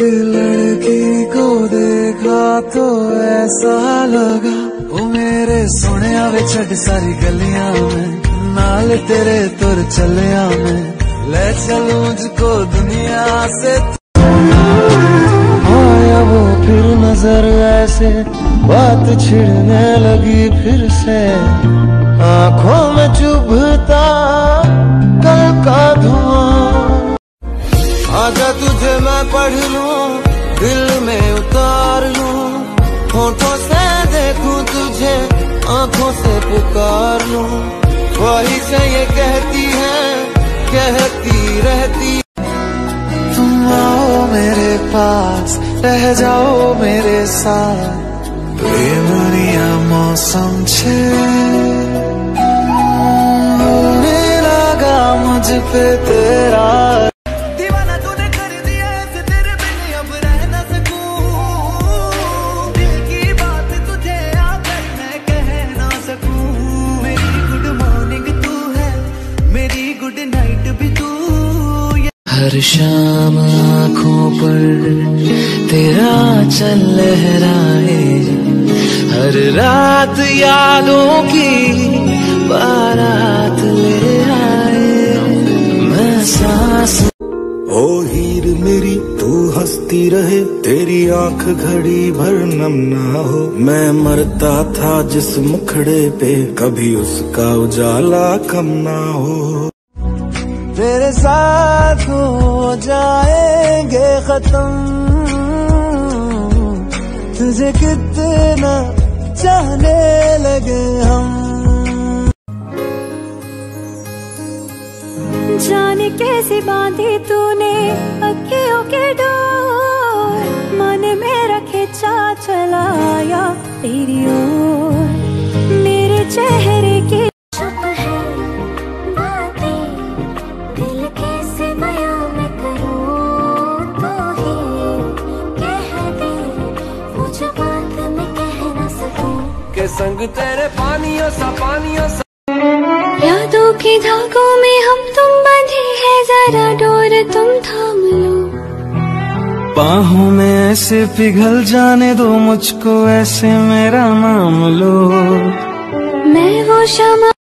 लड़की को देखा तो ऐसा लगा वो मेरे सोनिया वे छड़ सारी गलियां में नाल तेरे तुर चलिया में ले चलूं जिको दुनिया से आया वो फिर नजर ऐसे बात छिड़ने लगी फिर से आंखों में चुभता कल का धुआं आजा तुझे मैं पढ़ लूं दिल में उतार लूं होठों से देखूं तुझे आंखों से पुकार लूं वही से ये कहती है कहती रहती तुम आओ मेरे पास रह जाओ मेरे साथ बेमुनिया मौसम छे होने लगा मुझ पे तेरा हर शाम आँखों पर तेरा चल लहराए हर रात यादों की बारात ले आए मैं सांस ओ हीर मेरी तू हंसती रहे तेरी आंख घड़ी भर नम ना हो मैं मरता था जिस मुखड़े पे कभी उसका उजाला कम ना हो तेरे साथ हो जाएंगे खत्म तुझे कितना चाहने लगे हम जाने कैसे बांधी तूने अखियों के डोर मन मेरा खिंचा चलाया तेरी ओर मेरे चेहरे की संग तेरे पानियों सा यादों के धागों में हम तुम बंधे हैं जरा डोर तुम थाम लो बाहों में ऐसे पिघल जाने दो मुझको ऐसे मेरा नाम लो मैं वो शमा